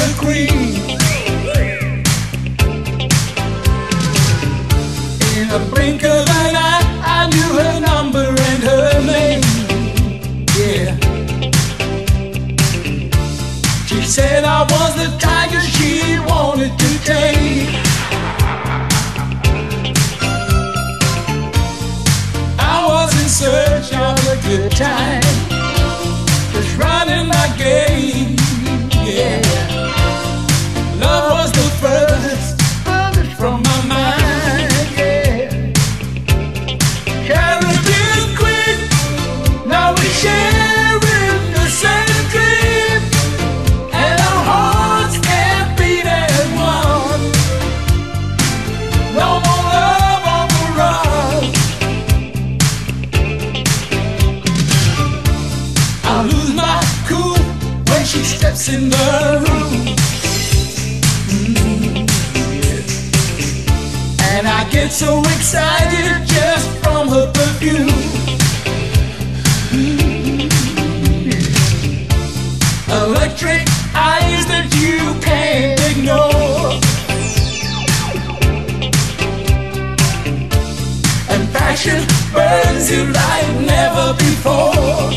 the queen. In a blink of an eye, I knew her number and her name. Yeah. She said I was the tiger she wanted to tame. I was in search of a good time, just running my game. Yeah. Love was the furthest from my mind. Yeah. Caribbean queen, now we sharing the same dream, and our hearts can't beat as one. No more love on the run. I lose my cool when she steps in the room. And I get so excited just from her perfume. Electric eyes that you can't ignore, and passion burns you like never before.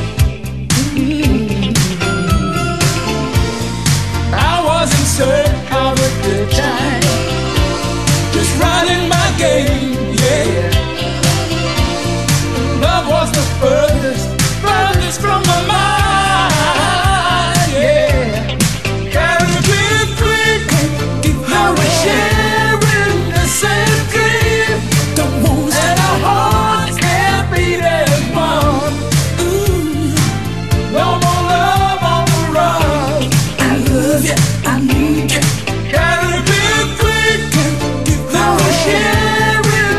I was in search of a good time, just running my game, yeah. Love was the furthest from my mind, yeah. Caribbean queen, now we're sharing the same dream, and our hearts can't beat as one. Ooh, no more love on the run. I love you, I need you. Caribbean queen, now we're sharing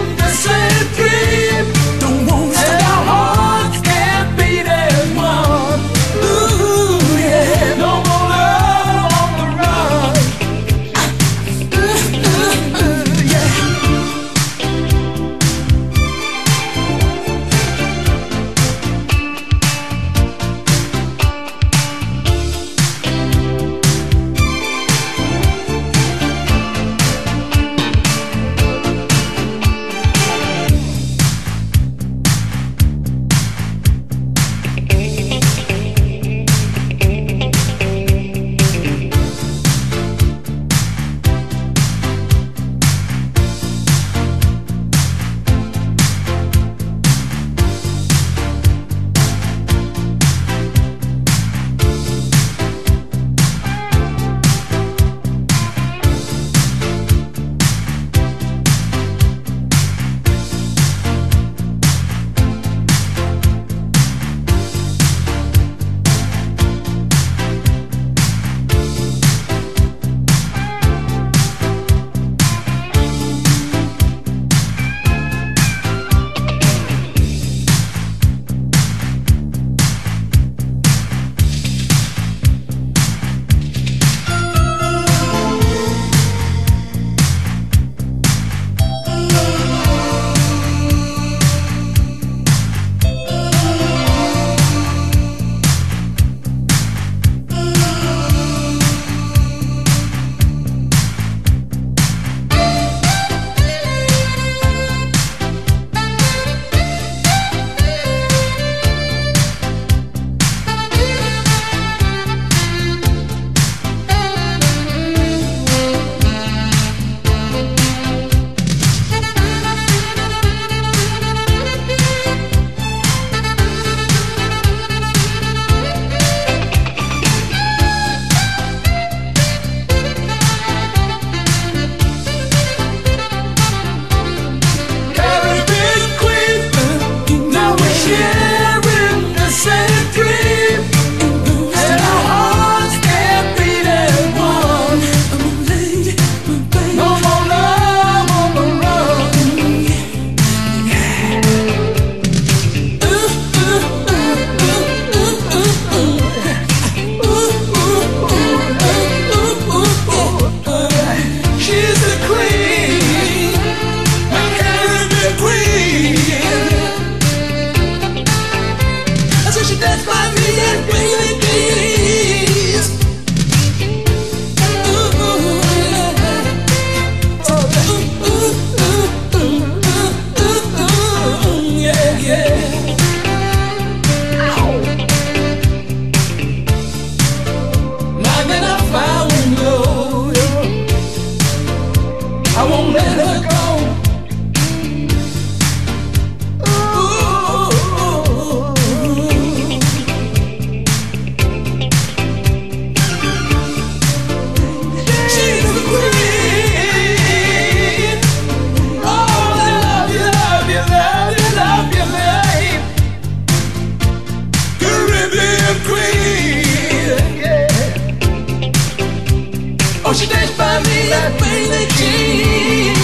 stand by me and bring the change.